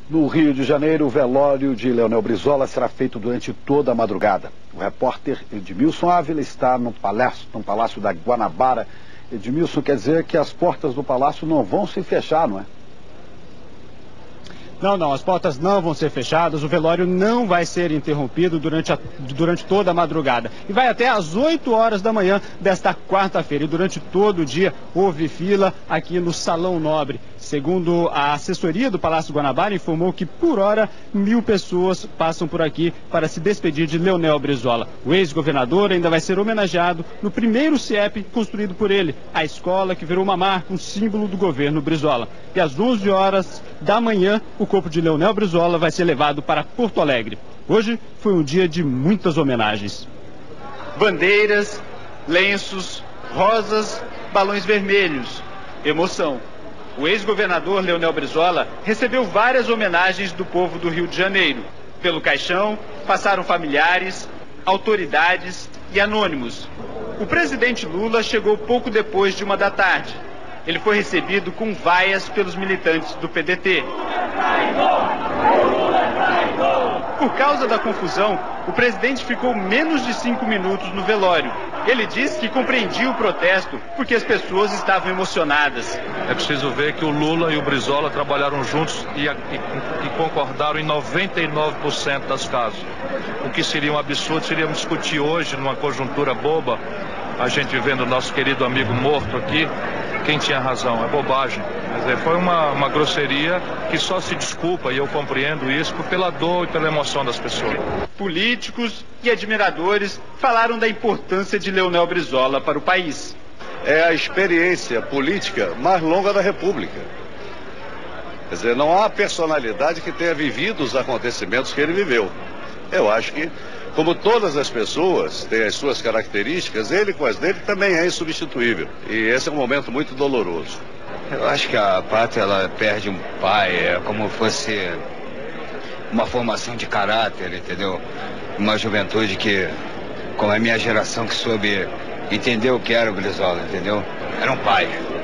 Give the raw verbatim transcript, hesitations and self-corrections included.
No Rio de Janeiro, o velório de Leonel Brizola será feito durante toda a madrugada. O repórter Edmilson Ávila está no palácio, no Palácio da Guanabara. Edmilson, quer dizer que as portas do palácio não vão se fechar, não é? Não, não, as portas não vão ser fechadas, o velório não vai ser interrompido durante, a, durante toda a madrugada. E vai até às oito horas da manhã desta quarta-feira. E durante todo o dia houve fila aqui no Salão Nobre. Segundo a assessoria do Palácio Guanabara, informou que por hora mil pessoas passam por aqui para se despedir de Leonel Brizola. O ex-governador ainda vai ser homenageado no primeiro C I E P construído por ele, a escola que virou uma marca, um símbolo do governo Brizola. E às onze horas da manhã, o corpo de Leonel Brizola vai ser levado para Porto Alegre. Hoje foi um dia de muitas homenagens. Bandeiras, lenços, rosas, balões vermelhos. Emoção. O ex-governador Leonel Brizola recebeu várias homenagens do povo do Rio de Janeiro. Pelo caixão, passaram familiares, autoridades e anônimos. O presidente Lula chegou pouco depois de uma da tarde. Ele foi recebido com vaias pelos militantes do P D T. Por causa da confusão, o presidente ficou menos de cinco minutos no velório. Ele disse que compreendia o protesto porque as pessoas estavam emocionadas. É preciso ver que o Lula e o Brizola trabalharam juntos e, e, e concordaram em noventa e nove por cento das causas. O que seria um absurdo seria discutir hoje, numa conjuntura boba, a gente vendo o nosso querido amigo morto aqui. Quem tinha razão, é bobagem. Quer dizer, foi uma, uma grosseria que só se desculpa, e eu compreendo isso, pela dor e pela emoção das pessoas. Políticos e admiradores falaram da importância de Leonel Brizola para o país. É a experiência política mais longa da República. Quer dizer, não há personalidade que tenha vivido os acontecimentos que ele viveu. Eu acho que, como todas as pessoas têm as suas características, ele com as dele também é insubstituível. E esse é um momento muito doloroso. Eu acho que a pátria, ela perde um pai, é como fosse uma formação de caráter, entendeu? Uma juventude que, como a minha geração, que soube entender o que era o Brizola, entendeu? Era um pai.